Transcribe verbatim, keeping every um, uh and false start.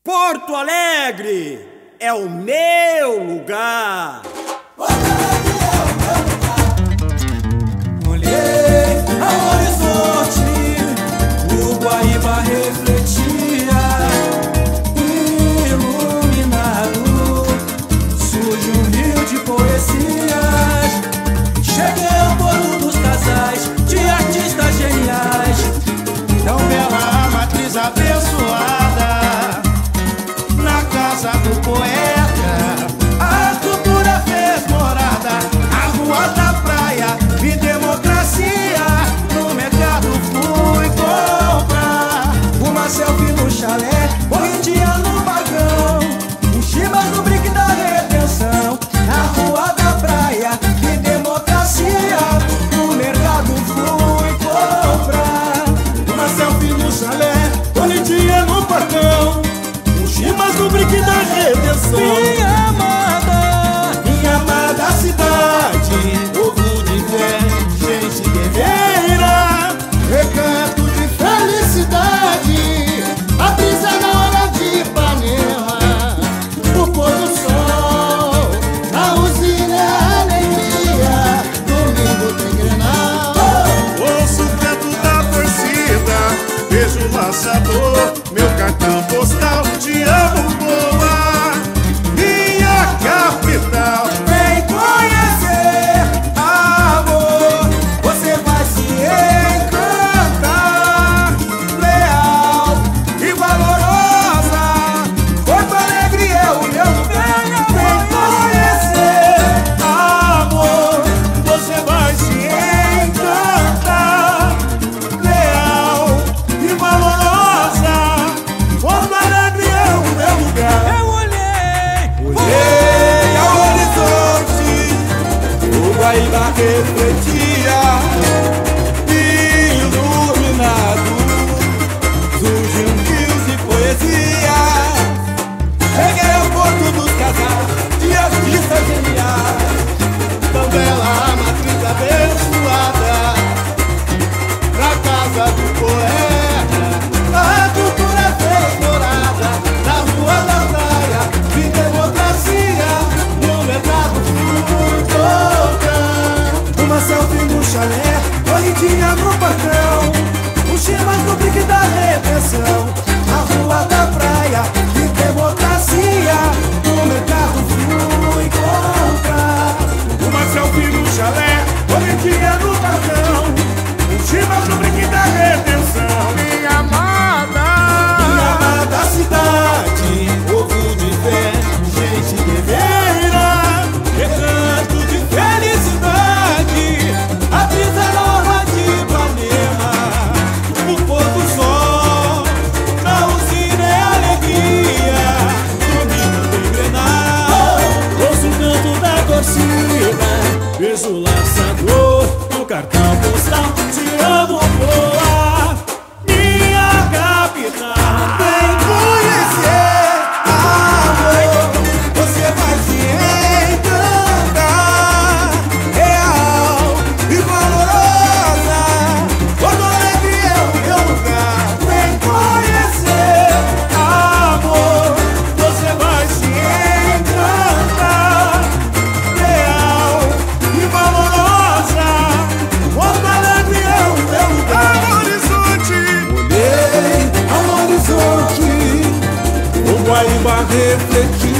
Porto Alegre é o meu lugar. Olhei ao horizonte, o Guaíba refletia, iluminado, surge um rio de poesias. Cheguei ao porto dos casais de artistas geniais, tão bela a matriz abençoada na casa do poeta. A cultura fez morada, a rua da praia e democracia. No mercado fui comprar uma selfie no chalé, corridinha no balcão, um chimas no brinque da retenção. Na rua da praia e democracia, no mercado fui comprar uma selfie no chalé, corridinha no balcão, um chimas no brinque da retenção. Minha amada, minha amada cidade, povo de fé, gente guerreira, recanto de felicidade, a brisa na hora de Ipanema, o pôr do sol, a usina é a alegria, domingo tem Grenal. Ouço o canto da torcida, vejo o laçador, meu cartão postal, te amo, boa, minha capital. Vem conhecer, amor, você vai se encantar. Leal e valorosa, Porto Alegre é o meu lugar. Vem conhecer, amor, você vai se encantar. Leal e valorosa, Porto Alegre é o meu lugar. Eu olhei, olhei ao horizonte, o Guaíba refletia, iluminado, surge um rio de poesia. Cheguei ao porto dos casais de artistas geniais, tão bela a matriz abençoada na casa do poeta. A cultura fez morada na rua da praia e democracia. No mercado fui comprar uma selfie no chalé, corridinha no patrão, um chimas no brinque da retenção. Na rua da praia e democracia, no mercado fui comprar uma selfie no chalé, corridinha no patrão, um chimas no brinque da retenção. Minha amada, minha amada cidade, povo de fé, gente guerreira, recanto de felicidade, a brisa nova de Ipanema, o pôr do sol, na usina é alegria, domingo tem Grenal. Ouço o canto da torcida, vejo o laçador, o cartão postal, te amo, boa, minha capital. Vem conhecer, amor, você vai se encantar. Real e valorosa, Porto Alegre é o meu lugar. Vem conhecer, amor, você vai se encantar. Real e valorosa, Porto Alegre é o meu lugar. Ao horizonte, Olhei ao horizonte, o Guaíba refletia,